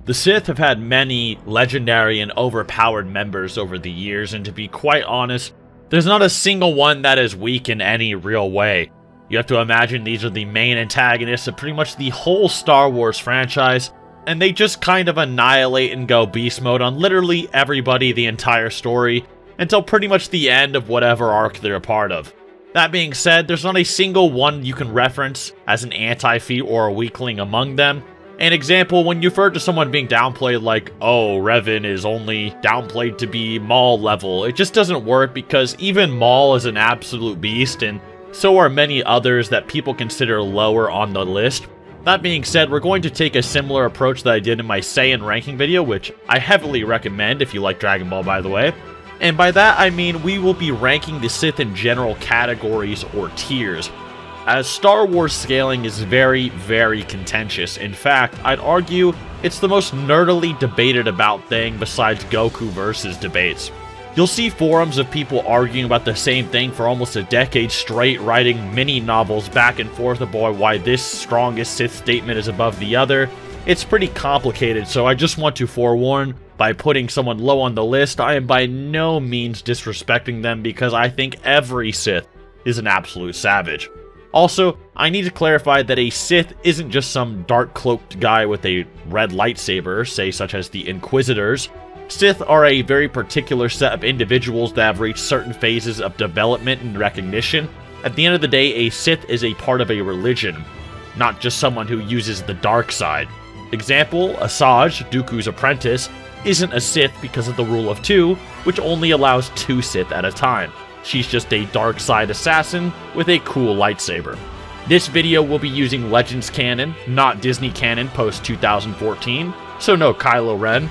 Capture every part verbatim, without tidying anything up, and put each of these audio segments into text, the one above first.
The Sith have had many legendary and overpowered members over the years, and to be quite honest, there's not a single one that is weak in any real way. You have to imagine these are the main antagonists of pretty much the whole Star Wars franchise, and they just kind of annihilate and go beast mode on literally everybody the entire story, until pretty much the end of whatever arc they're a part of. That being said, there's not a single one you can reference as an anti-feat or a weakling among them. An example, when you refer to someone being downplayed like, oh, Revan is only downplayed to be Maul level, it just doesn't work because even Maul is an absolute beast, and so are many others that people consider lower on the list. That being said, we're going to take a similar approach that I did in my Saiyan ranking video, which I heavily recommend if you like Dragon Ball, by the way. And by that, I mean we will be ranking the Sith in general categories or tiers, as Star Wars scaling is very, very contentious. In fact, I'd argue it's the most nerdily debated about thing besides Goku versus debates. You'll see forums of people arguing about the same thing for almost a decade straight, writing mini novels back and forth about why this strongest Sith statement is above the other. It's pretty complicated, so I just want to forewarn, by putting someone low on the list, I am by no means disrespecting them because I think every Sith is an absolute savage. Also, I need to clarify that a Sith isn't just some dark-cloaked guy with a red lightsaber, say such as the Inquisitors. Sith are a very particular set of individuals that have reached certain phases of development and recognition. At the end of the day, a Sith is a part of a religion, not just someone who uses the dark side. Example, Asajj, Dooku's apprentice, isn't a Sith because of the rule of two, which only allows two Sith at a time. She's just a dark side assassin with a cool lightsaber. This video will be using Legends canon, not Disney canon post two thousand fourteen, so no Kylo Ren.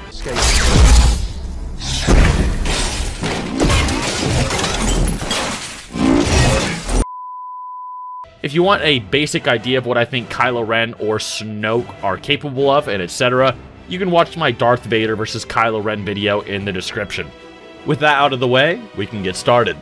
If you want a basic idea of what I think Kylo Ren or Snoke are capable of, and et cetera, you can watch my Darth Vader versus Kylo Ren video in the description. With that out of the way, we can get started.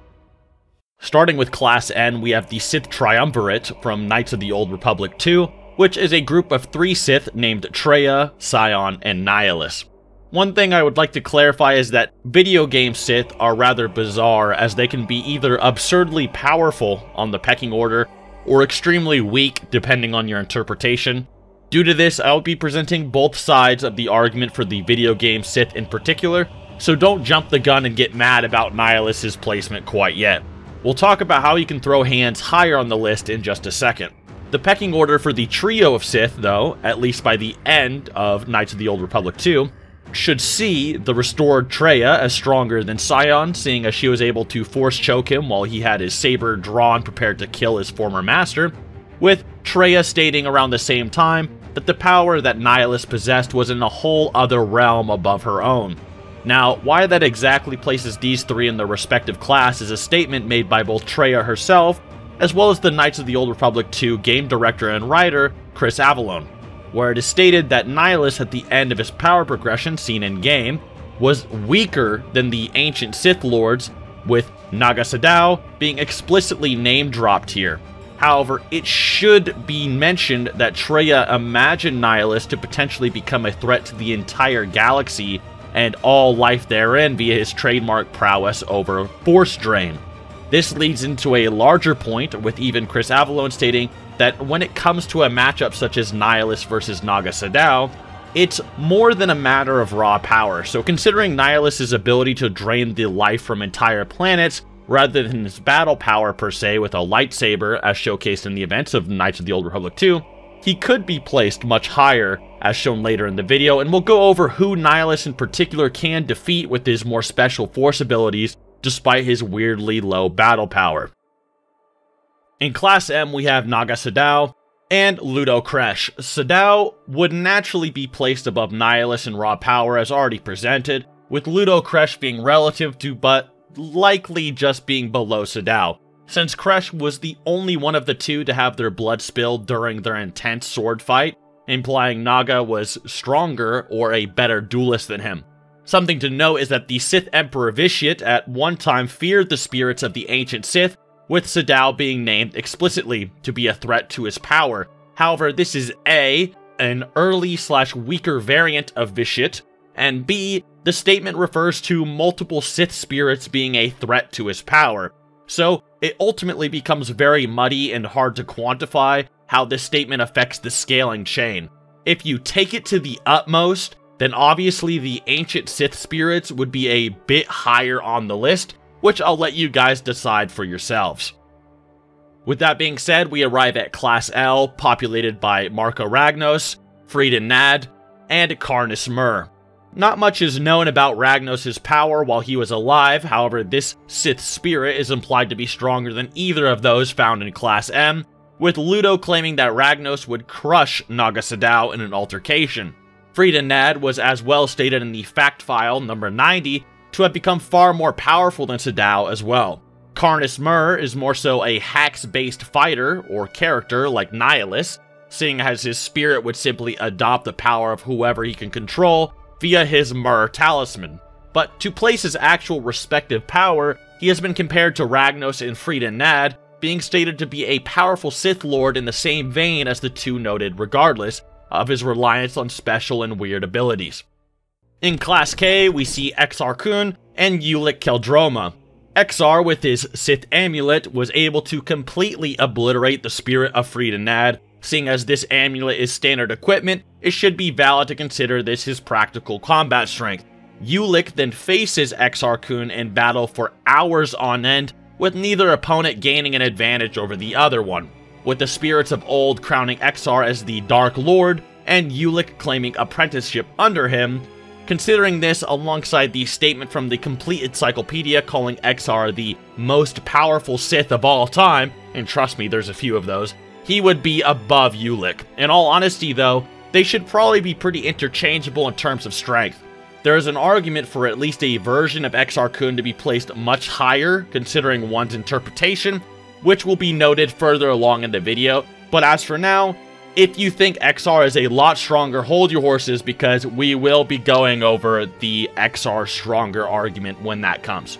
Starting with Class N, we have the Sith Triumvirate from Knights of the Old Republic two, which is a group of three Sith named Traya, Sion, and Nihilus. One thing I would like to clarify is that video game Sith are rather bizarre, as they can be either absurdly powerful on the pecking order, or extremely weak depending on your interpretation. Due to this, I will be presenting both sides of the argument for the video game Sith in particular, so don't jump the gun and get mad about Nihilus's placement quite yet. We'll talk about how you can throw hands higher on the list in just a second. The pecking order for the trio of Sith, though, at least by the end of Knights of the Old Republic two, should see the restored Traya as stronger than Sion, seeing as she was able to force choke him while he had his saber drawn prepared to kill his former master, with Traya stating around the same time that the power that Nihilus possessed was in a whole other realm above her own. Now, why that exactly places these three in their respective class is a statement made by both Traya herself, as well as the Knights of the Old Republic two game director and writer, Chris Avellone, where it is stated that Nihilus at the end of his power progression seen in-game was weaker than the ancient Sith Lords, with Naga Sadow being explicitly name-dropped here. However, it should be mentioned that Traya imagined Nihilus to potentially become a threat to the entire galaxy and all life therein via his trademark prowess over Force Drain. This leads into a larger point, with even Chris Avellone stating that when it comes to a matchup such as Nihilus versus Naga Sadow, it's more than a matter of raw power. So considering Nihilus's ability to drain the life from entire planets, rather than his battle power per se with a lightsaber as showcased in the events of Knights of the Old Republic two, he could be placed much higher as shown later in the video, and we'll go over who Nihilus in particular can defeat with his more special force abilities despite his weirdly low battle power. In Class M, we have Naga Sadow and Ludo Kresh. Sadow would naturally be placed above Nihilus in raw power as already presented, with Ludo Kresh being relative to but likely just being below Sadow, since Kresh was the only one of the two to have their blood spilled during their intense sword fight, implying Naga was stronger or a better duelist than him. Something to note is that the Sith Emperor Vitiate at one time feared the spirits of the ancient Sith, with Sadow being named explicitly to be a threat to his power. However, this is A, an early slash weaker variant of Vitiate, and B, the statement refers to multiple Sith spirits being a threat to his power. So it ultimately becomes very muddy and hard to quantify how this statement affects the scaling chain. If you take it to the utmost, then obviously the ancient Sith spirits would be a bit higher on the list, which I'll let you guys decide for yourselves. With that being said, we arrive at Class L, populated by Marco Ragnos, Freedon Nad, and Karness Mur. Not much is known about Ragnos' power while he was alive, however this Sith spirit is implied to be stronger than either of those found in Class M, with Ludo claiming that Ragnos would crush Naga Sadow in an altercation. Freedon Nad was as well stated in the fact file number ninety to have become far more powerful than Sadow as well. Karness Mur is more so a Hax-based fighter or character like Nihilus, seeing as his spirit would simply adopt the power of whoever he can control via his Mur talisman. But to place his actual respective power, he has been compared to Ragnos and Freedon Nad, being stated to be a powerful Sith Lord in the same vein as the two noted regardless of his reliance on special and weird abilities. In Class K, we see Exar Kun and Ulic Qel-Droma. Exar, with his Sith amulet, was able to completely obliterate the spirit of Freedon Nad. Seeing as this amulet is standard equipment, it should be valid to consider this his practical combat strength. Ulic then faces Exar Kun in battle for hours on end, with neither opponent gaining an advantage over the other one, with the spirits of old crowning Exar as the Dark Lord, and Ulic claiming apprenticeship under him. Considering this alongside the statement from the Complete Encyclopedia calling Exar the most powerful Sith of all time, and trust me, there's a few of those, he would be above Ulic. In all honesty though, they should probably be pretty interchangeable in terms of strength. There is an argument for at least a version of Exar Kun to be placed much higher, considering one's interpretation, which will be noted further along in the video, but as for now, if you think Exar is a lot stronger, hold your horses because we will be going over the Exar stronger argument when that comes.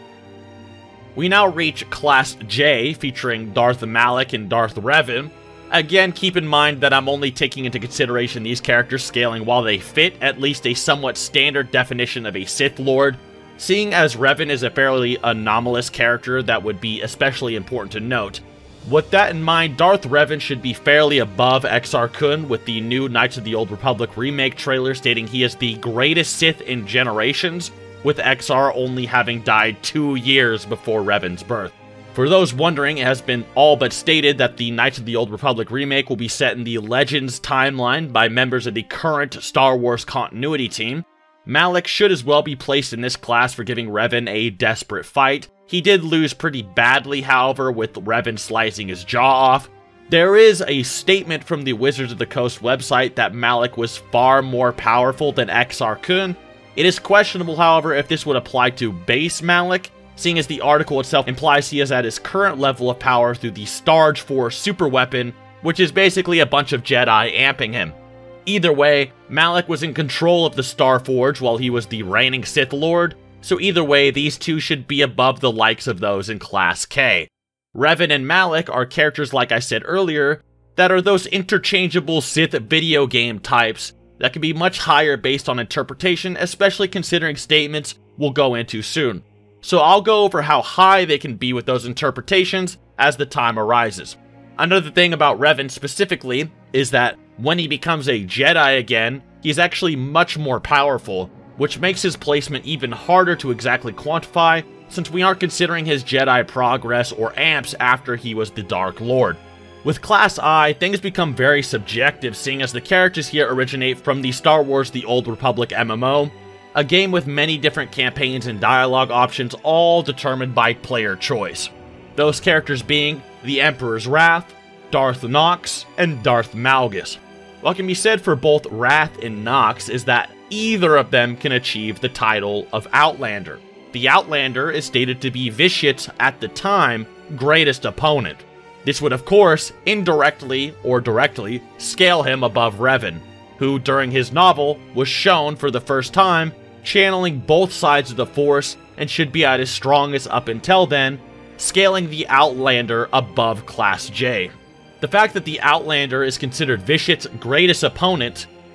We now reach Class J, featuring Darth Malak and Darth Revan. Again, keep in mind that I'm only taking into consideration these characters scaling while they fit at least a somewhat standard definition of a Sith Lord, seeing as Revan is a fairly anomalous character that would be especially important to note. With that in mind, Darth Revan should be fairly above Exar Kun, with the new Knights of the Old Republic remake trailer stating he is the greatest Sith in generations, with Exar only having died two years before Revan's birth. For those wondering, it has been all but stated that the Knights of the Old Republic remake will be set in the Legends timeline by members of the current Star Wars continuity team. Malak should as well be placed in this class for giving Revan a desperate fight. He did lose pretty badly, however, with Revan slicing his jaw off. There is a statement from the Wizards of the Coast website that Malak was far more powerful than Exar Kun. It is questionable, however, if this would apply to base Malak, seeing as the article itself implies he is at his current level of power through the Starge four super weapon, which is basically a bunch of Jedi amping him. Either way, Malak was in control of the Starforge while he was the reigning Sith Lord, so either way, these two should be above the likes of those in Class K. Revan and Malak are characters, like I said earlier, that are those interchangeable Sith video game types that can be much higher based on interpretation, especially considering statements we'll go into soon. So I'll go over how high they can be with those interpretations as the time arises. Another thing about Revan specifically is that when he becomes a Jedi again, he's actually much more powerful, which makes his placement even harder to exactly quantify since we aren't considering his Jedi progress or amps after he was the Dark Lord. With Class I, things become very subjective, seeing as the characters here originate from the Star Wars The Old Republic M M O, a game with many different campaigns and dialogue options, all determined by player choice. Those characters being the Emperor's Wrath, Darth Nox, and Darth Malgus. What can be said for both Wrath and Nox is that either of them can achieve the title of Outlander. The Outlander is stated to be Vitiate's, at the time, greatest opponent. This would of course, indirectly or directly, scale him above Revan, who during his novel was shown for the first time channeling both sides of the Force and should be at his strongest up until then, scaling the Outlander above Class J. The fact that the Outlander is considered Vitiate's greatest opponent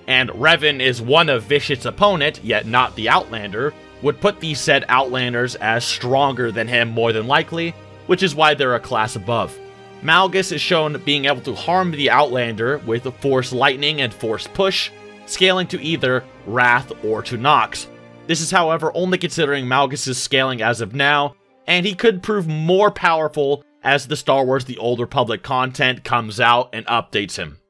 and Revan is one of Vishit's opponent, yet not the Outlander, would put these said Outlanders as stronger than him more than likely, which is why they're a class above. Malgus is shown being able to harm the Outlander with Force Lightning and Force Push, scaling to either Wrath or to Nox. This is however only considering Malgus' scaling as of now, and he could prove more powerful as the Star Wars The Old Republic content comes out and updates him.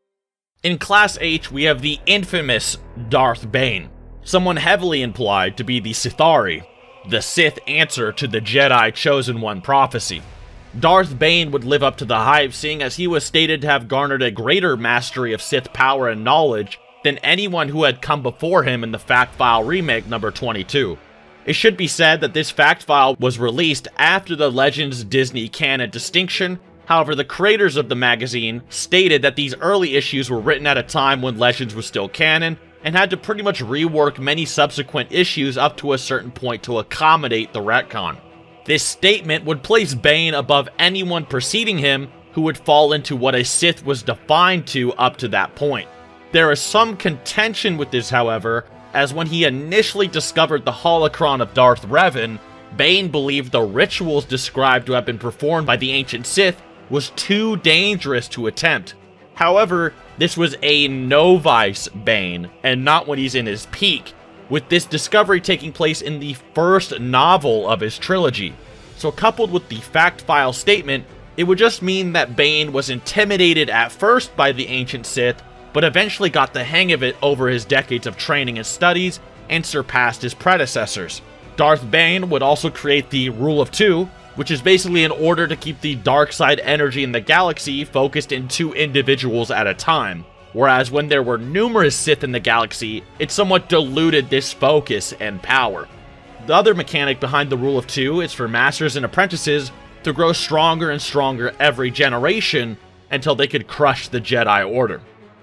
In Class H, we have the infamous Darth Bane, someone heavily implied to be the Sithari, the Sith answer to the Jedi Chosen One prophecy. Darth Bane would live up to the hype, seeing as he was stated to have garnered a greater mastery of Sith power and knowledge than anyone who had come before him in the Fact File Remake number twenty-two. It should be said that this fact file was released after the Legends Disney canon distinction. However, the creators of the magazine stated that these early issues were written at a time when Legends was still canon, and had to pretty much rework many subsequent issues up to a certain point to accommodate the retcon. This statement would place Bane above anyone preceding him who would fall into what a Sith was defined to up to that point. There is some contention with this, however, as when he initially discovered the holocron of Darth Revan, Bane believed the rituals described to have been performed by the ancient Sith was too dangerous to attempt. However, this was a novice Bane, and not when he's in his peak, with this discovery taking place in the first novel of his trilogy. So coupled with the fact file statement, it would just mean that Bane was intimidated at first by the ancient Sith, but eventually got the hang of it over his decades of training and studies, and surpassed his predecessors. Darth Bane would also create the Rule of Two, which is basically an order to keep the dark side energy in the galaxy focused in two individuals at a time, whereas when there were numerous Sith in the galaxy, it somewhat diluted this focus and power. The other mechanic behind the Rule of Two is for Masters and Apprentices to grow stronger and stronger every generation until they could crush the Jedi Order.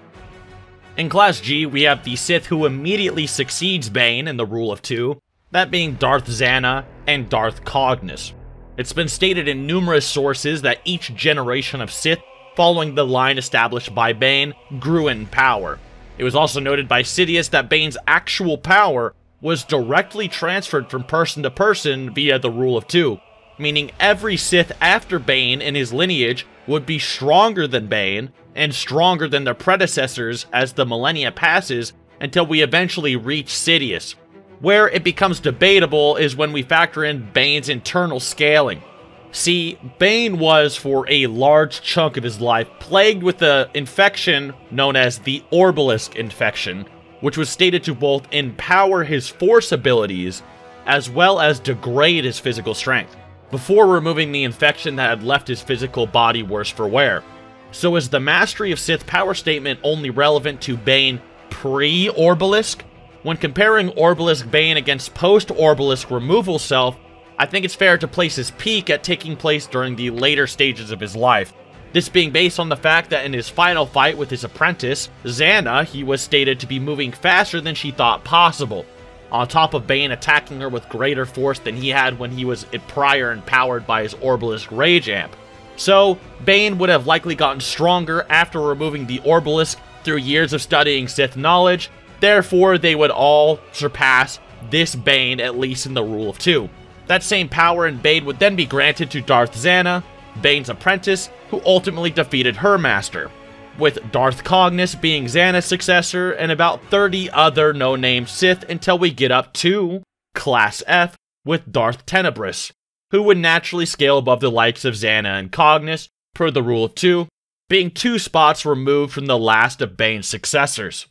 In Class G, we have the Sith who immediately succeeds Bane in the Rule of Two, that being Darth Zana and Darth Cognis. It's been stated in numerous sources that each generation of Sith following the line established by Bane grew in power. It was also noted by Sidious that Bane's actual power was directly transferred from person to person via the Rule of Two, meaning every Sith after Bane in his lineage would be stronger than Bane, and stronger than their predecessors as the millennia passes until we eventually reach Sidious. Where it becomes debatable is when we factor in Bane's internal scaling. See, Bane was, for a large chunk of his life, plagued with an infection known as the Orbalisk infection, which was stated to both empower his force abilities as well as degrade his physical strength, before removing the infection that had left his physical body worse for wear. So is the Mastery of Sith power statement only relevant to Bane pre-Orbalisk? When comparing Orbalisk Bane against post-Orbalisk removal self, I think it's fair to place his peak at taking place during the later stages of his life. This being based on the fact that in his final fight with his apprentice, Zana, he was stated to be moving faster than she thought possible, on top of Bane attacking her with greater force than he had when he was prior empowered by his Orbalisk Rage Amp. So, Bane would have likely gotten stronger after removing the Orbalisk through years of studying Sith knowledge. Therefore, they would all surpass this Bane, at least in the Rule of Two. That same power in Bane would then be granted to Darth Zana, Bane's apprentice, who ultimately defeated her master, with Darth Cognis being Zana's successor and about thirty other no-name Sith until we get up to Class F with Darth Tenebris, who would naturally scale above the likes of Zana and Cognis, per the Rule of Two, being two spots removed from the last of Bane's successors.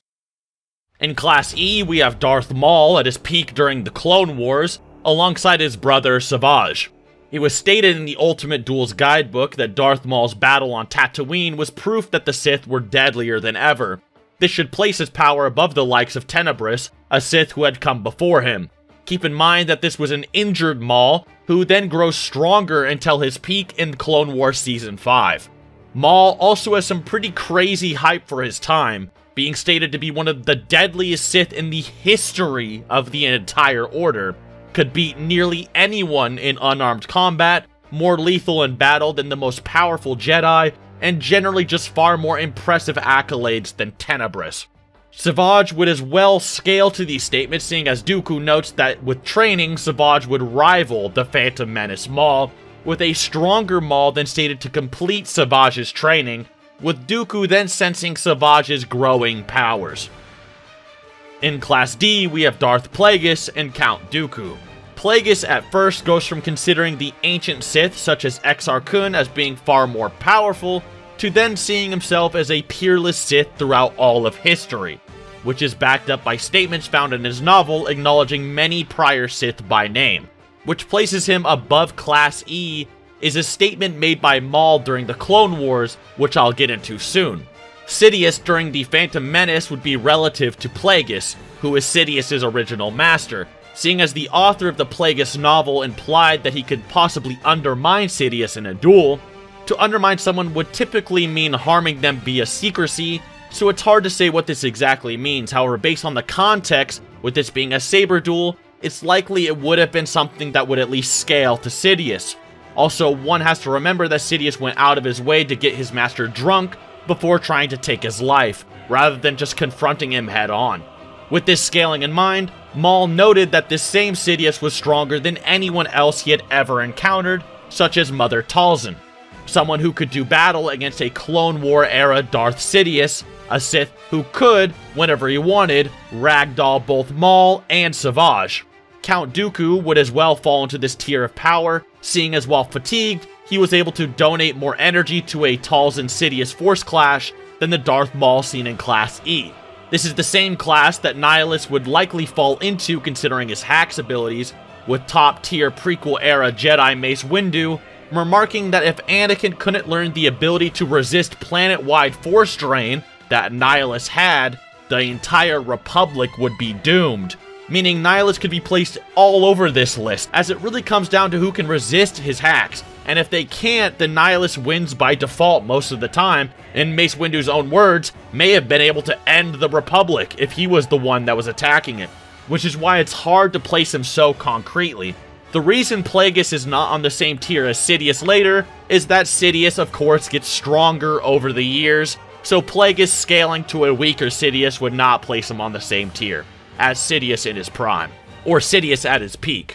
In Class E, we have Darth Maul at his peak during the Clone Wars, alongside his brother Savage. It was stated in the Ultimate Duels guidebook that Darth Maul's battle on Tatooine was proof that the Sith were deadlier than ever. This should place his power above the likes of Tenebris, a Sith who had come before him. Keep in mind that this was an injured Maul, who then grows stronger until his peak in Clone Wars Season five. Maul also has some pretty crazy hype for his time, being stated to be one of the deadliest Sith in the history of the entire Order, could beat nearly anyone in unarmed combat, more lethal in battle than the most powerful Jedi, and generally just far more impressive accolades than Tenebris. Savage would as well scale to these statements, seeing as Dooku notes that with training, Savage would rival the Phantom Menace Maul, with a stronger Maul than stated to complete Savage's training, with Dooku then sensing Savage's growing powers. In Class D, we have Darth Plagueis and Count Dooku. Plagueis at first goes from considering the ancient Sith such as Exar Kun as being far more powerful, to then seeing himself as a peerless Sith throughout all of history, which is backed up by statements found in his novel acknowledging many prior Sith by name. Which places him above Class E is a statement made by Maul during the Clone Wars, which I'll get into soon. Sidious during the Phantom Menace would be relative to Plagueis, who is Sidious's original master, seeing as the author of the Plagueis novel implied that he could possibly undermine Sidious in a duel. To undermine someone would typically mean harming them via secrecy, so it's hard to say what this exactly means. However, based on the context, with this being a saber duel, it's likely it would have been something that would at least scale to Sidious. Also, one has to remember that Sidious went out of his way to get his master drunk before trying to take his life, rather than just confronting him head on. With this scaling in mind, Maul noted that this same Sidious was stronger than anyone else he had ever encountered, such as Mother Talzin, someone who could do battle against a Clone War era Darth Sidious, a Sith who could, whenever he wanted, ragdoll both Maul and Savage. Count Dooku would as well fall into this tier of power, seeing as while fatigued, he was able to donate more energy to a Talzin Sidious force clash than the Darth Maul seen in Class E. This is the same class that Nihilus would likely fall into considering his hacks abilities, with top tier prequel era Jedi Mace Windu remarking that if Anakin couldn't learn the ability to resist planet-wide force drain that Nihilus had, the entire Republic would be doomed. Meaning Nihilus could be placed all over this list, as it really comes down to who can resist his hacks. And if they can't, then Nihilus wins by default most of the time, in Mace Windu's own words, may have been able to end the Republic if he was the one that was attacking it. Which is why it's hard to place him so concretely. The reason Plagueis is not on the same tier as Sidious later is that Sidious of course gets stronger over the years, so Plagueis scaling to a weaker Sidious would not place him on the same tier as Sidious in his prime, or Sidious at his peak.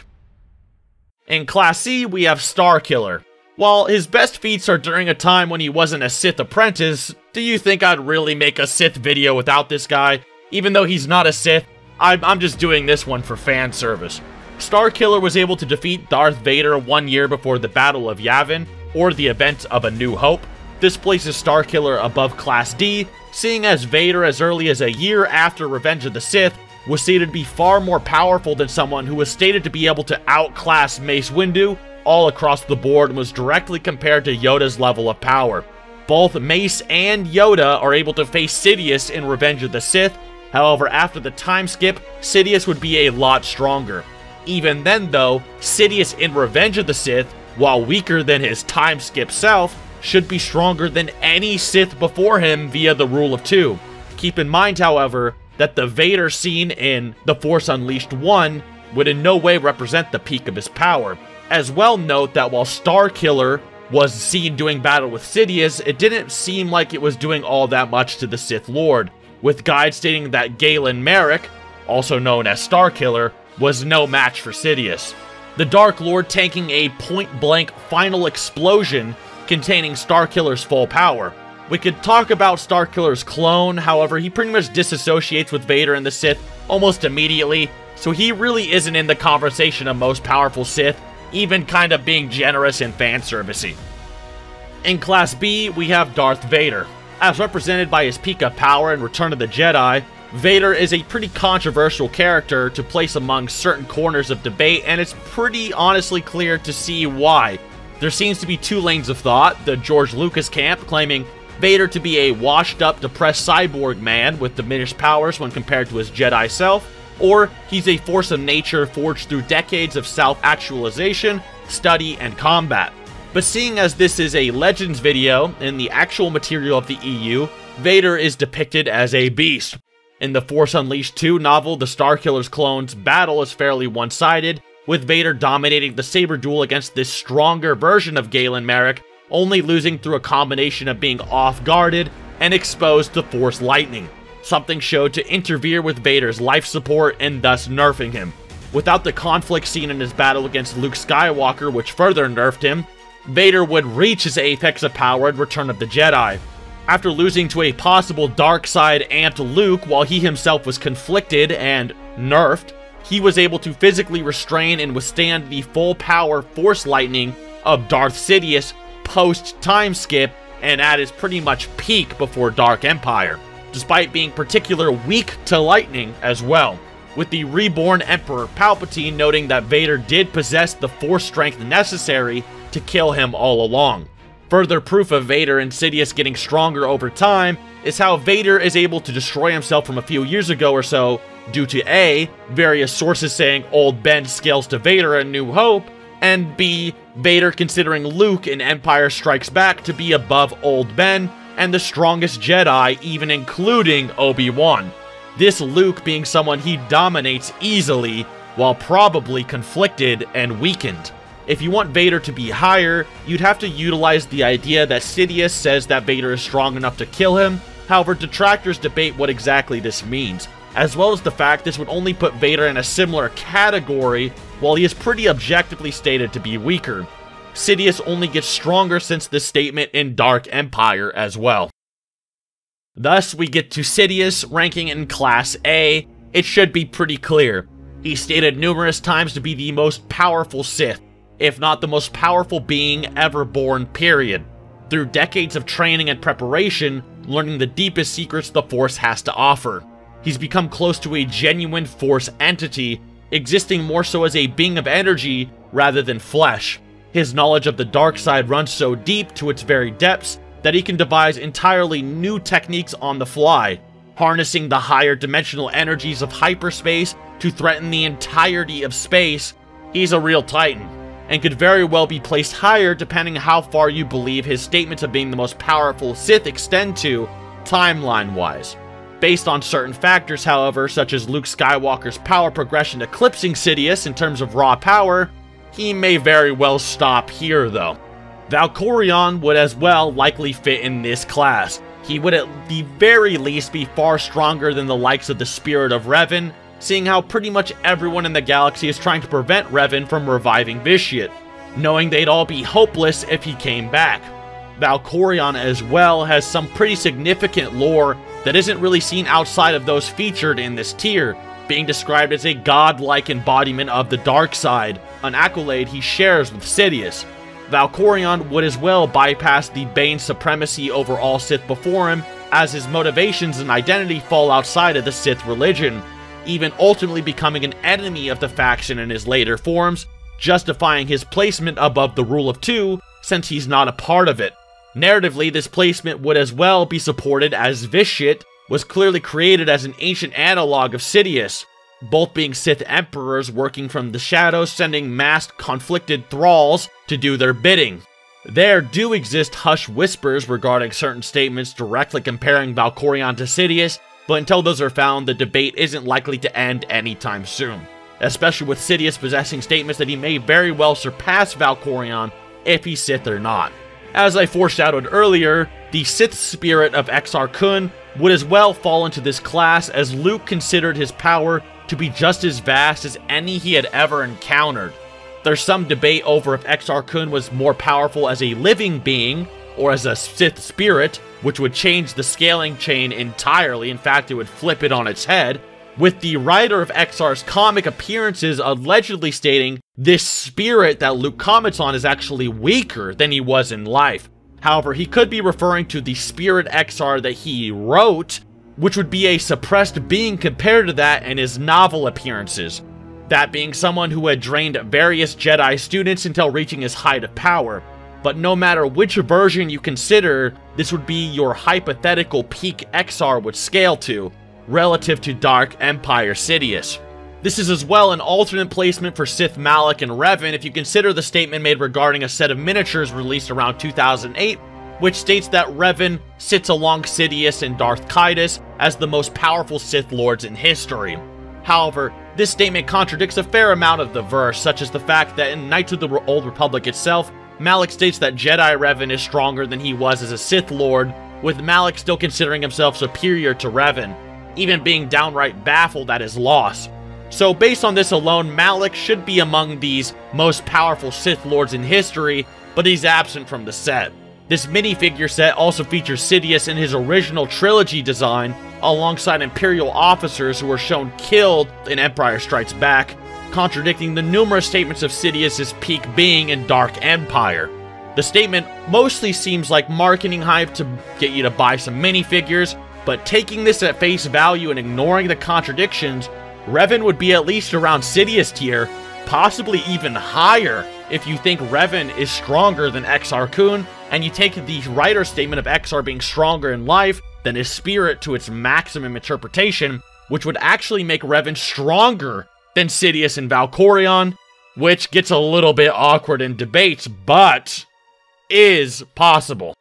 In Class C, we have Starkiller. While his best feats are during a time when he wasn't a Sith apprentice, do you think I'd really make a Sith video without this guy? Even though he's not a Sith, I'm, I'm just doing this one for fan service. Starkiller was able to defeat Darth Vader one year before the Battle of Yavin, or the event of A New Hope. This places Starkiller above Class D, seeing as Vader as early as a year after Revenge of the Sith was stated to be far more powerful than someone who was stated to be able to outclass Mace Windu all across the board and was directly compared to Yoda's level of power. Both Mace and Yoda are able to face Sidious in Revenge of the Sith, however after the time skip, Sidious would be a lot stronger. Even then though, Sidious in Revenge of the Sith, while weaker than his time skip self, should be stronger than any Sith before him via the rule of two. Keep in mind however, that the Vader scene in The Force Unleashed one would in no way represent the peak of his power. As well note that while Starkiller was seen doing battle with Sidious, it didn't seem like it was doing all that much to the Sith Lord, with guides stating that Galen Marek, also known as Starkiller, was no match for Sidious. The Dark Lord tanking a point-blank final explosion containing Starkiller's full power. We could talk about Starkiller's clone, however he pretty much disassociates with Vader and the Sith almost immediately, so he really isn't in the conversation of most powerful Sith, even kind of being generous and fanservice-y. In Class B, we have Darth Vader. As represented by his peak of power in Return of the Jedi, Vader is a pretty controversial character to place among certain corners of debate, and it's pretty honestly clear to see why. There seems to be two lanes of thought, the George Lucas camp claiming Vader to be a washed-up, depressed cyborg man with diminished powers when compared to his Jedi self, or he's a force of nature forged through decades of self-actualization, study, and combat. But seeing as this is a Legends video, in the actual material of the E U, Vader is depicted as a beast. In the Force Unleashed two novel, the Starkiller's clones' battle is fairly one-sided, with Vader dominating the saber duel against this stronger version of Galen Marek, only losing through a combination of being off-guarded and exposed to Force lightning. something showed to interfere with Vader's life support and thus nerfing him. Without the conflict seen in his battle against Luke Skywalker, which further nerfed him, Vader would reach his apex of power in Return of the Jedi. After losing to a possible dark side amped Luke while he himself was conflicted and nerfed, he was able to physically restrain and withstand the full power force lightning of Darth Sidious post-time skip and at his pretty much peak before Dark Empire, despite being particularly weak to lightning as well, with the reborn Emperor Palpatine noting that Vader did possess the force strength necessary to kill him all along. Further proof of Vader and Sidious getting stronger over time is how Vader is able to destroy himself from a few years ago or so due to A, various sources saying Old Ben scales to Vader in New Hope, and B, Vader considering Luke in Empire Strikes Back to be above Old Ben and the strongest Jedi, even including Obi-Wan. This Luke being someone he dominates easily while probably conflicted and weakened. If you want Vader to be higher, you'd have to utilize the idea that Sidious says that Vader is strong enough to kill him. However, detractors debate what exactly this means, as well as the fact this would only put Vader in a similar category while he is pretty objectively stated to be weaker. Sidious only gets stronger since this statement in Dark Empire as well. Thus, we get to Sidious ranking in Class A. It should be pretty clear. He's stated numerous times to be the most powerful Sith, if not the most powerful being ever born, period. Through decades of training and preparation, learning the deepest secrets the Force has to offer. He's become close to a genuine Force entity, existing more so as a being of energy rather than flesh. His knowledge of the dark side runs so deep to its very depths that he can devise entirely new techniques on the fly, harnessing the higher dimensional energies of hyperspace to threaten the entirety of space. He's a real titan, and could very well be placed higher depending how far you believe his statements of being the most powerful Sith extend to, timeline-wise. Based on certain factors, however, such as Luke Skywalker's power progression eclipsing Sidious in terms of raw power, he may very well stop here though. Valkorion would as well likely fit in this class. He would at the very least be far stronger than the likes of the spirit of Revan, seeing how pretty much everyone in the galaxy is trying to prevent Revan from reviving Vitiate, knowing they'd all be hopeless if he came back. Valkorion as well has some pretty significant lore that isn't really seen outside of those featured in this tier, being described as a godlike embodiment of the dark side, an accolade he shares with Sidious. Valkorion would as well bypass the Bane's supremacy over all Sith before him, as his motivations and identity fall outside of the Sith religion, even ultimately becoming an enemy of the faction in his later forms, justifying his placement above the Rule of Two since he's not a part of it. Narratively, this placement would as well be supported as Vitiate was clearly created as an ancient analog of Sidious, both being Sith Emperors working from the shadows, sending masked, conflicted thralls to do their bidding. There do exist hushed whispers regarding certain statements directly comparing Valkorion to Sidious, but until those are found, the debate isn't likely to end anytime soon, especially with Sidious possessing statements that he may very well surpass Valkorion if he's Sith or not. As I foreshadowed earlier, the Sith spirit of Exar Kun would as well fall into this class, as Luke considered his power to be just as vast as any he had ever encountered. There's some debate over if Exar Kun was more powerful as a living being or as a Sith spirit, which would change the scaling chain entirely. In fact, it would flip it on its head, with the writer of Exar's comic appearances allegedly stating this spirit that Luke comments on is actually weaker than he was in life. However, he could be referring to the spirit Exar that he wrote, which would be a suppressed being compared to that in his novel appearances. That being someone who had drained various Jedi students until reaching his height of power. But no matter which version you consider, this would be your hypothetical peak Exar would scale to, relative to Dark Empire Sidious. This is as well an alternate placement for Sith Malak and Revan if you consider the statement made regarding a set of miniatures released around two thousand eight, which states that Revan sits along Sidious and Darth Kaidos as the most powerful Sith Lords in history. However, this statement contradicts a fair amount of the verse, such as the fact that in Knights of the Old Republic itself, Malak states that Jedi Revan is stronger than he was as a Sith Lord, with Malak still considering himself superior to Revan. even being downright baffled at his loss. So based on this alone, Malak should be among these most powerful Sith Lords in history, but he's absent from the set. This minifigure set also features Sidious in his original trilogy design, alongside Imperial officers who were shown killed in Empire Strikes Back, contradicting the numerous statements of Sidious's peak being in Dark Empire. The statement mostly seems like marketing hype to get you to buy some minifigures, but taking this at face value and ignoring the contradictions, Revan would be at least around Sidious tier, possibly even higher if you think Revan is stronger than Exar Kun, and you take the writer's statement of Exar being stronger in life than his spirit to its maximum interpretation, which would actually make Revan stronger than Sidious and Valkorion, which gets a little bit awkward in debates, but is possible.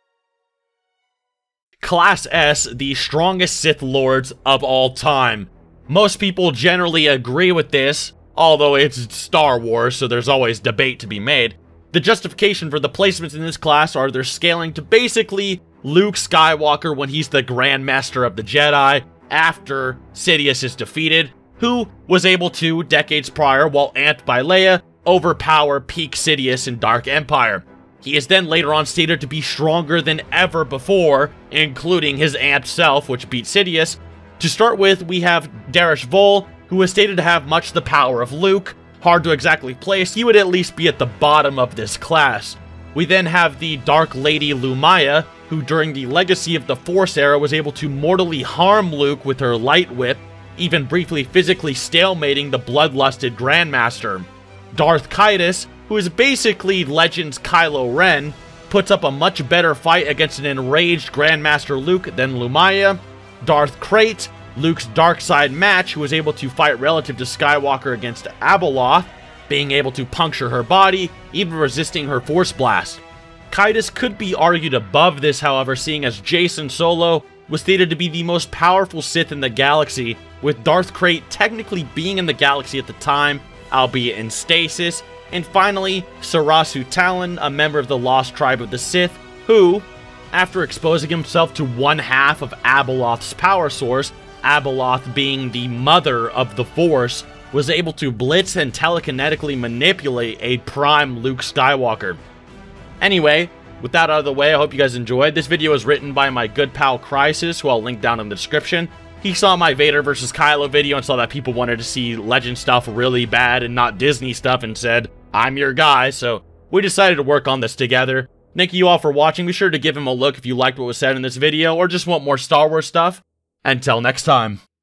Class S, the strongest Sith Lords of all time. Most people generally agree with this, although it's Star Wars, so there's always debate to be made. The justification for the placements in this class are they're scaling to basically Luke Skywalker when he's the Grand Master of the Jedi, after Sidious is defeated, who was able to, decades prior, while amped by Leia, overpower peak Sidious in Dark Empire. He is then later on stated to be stronger than ever before, including his amped self, which beat Sidious. To start with, we have Darish Vol, who is stated to have much the power of Luke. Hard to exactly place, he would at least be at the bottom of this class. We then have the Dark Lady Lumaya, who during the Legacy of the Force era was able to mortally harm Luke with her light whip, even briefly physically stalemating the bloodlusted Grandmaster. Darth Kylo, who is basically Legends Kylo Ren, puts up a much better fight against an enraged Grandmaster Luke than Lumaya. Darth Krayt, Luke's dark side match, who was able to fight relative to Skywalker against Abeloth, being able to puncture her body, even resisting her Force Blast. Kylo could be argued above this, however, seeing as Jacen Solo was stated to be the most powerful Sith in the galaxy, with Darth Krayt technically being in the galaxy at the time, albeit in stasis. And finally, Sarasu Talon, a member of the Lost Tribe of the Sith, who, after exposing himself to one half of Abeloth's power source, Abeloth being the mother of the Force, was able to blitz and telekinetically manipulate a prime Luke Skywalker. Anyway, with that out of the way, I hope you guys enjoyed. This video was written by my good pal Crisis, who I'll link down in the description. He saw my Vader versus Kylo video and saw that people wanted to see Legend stuff really bad and not Disney stuff and said, I'm your guy, so we decided to work on this together. Thank you all for watching. Be sure to give him a look if you liked what was said in this video or just want more Star Wars stuff. Until next time.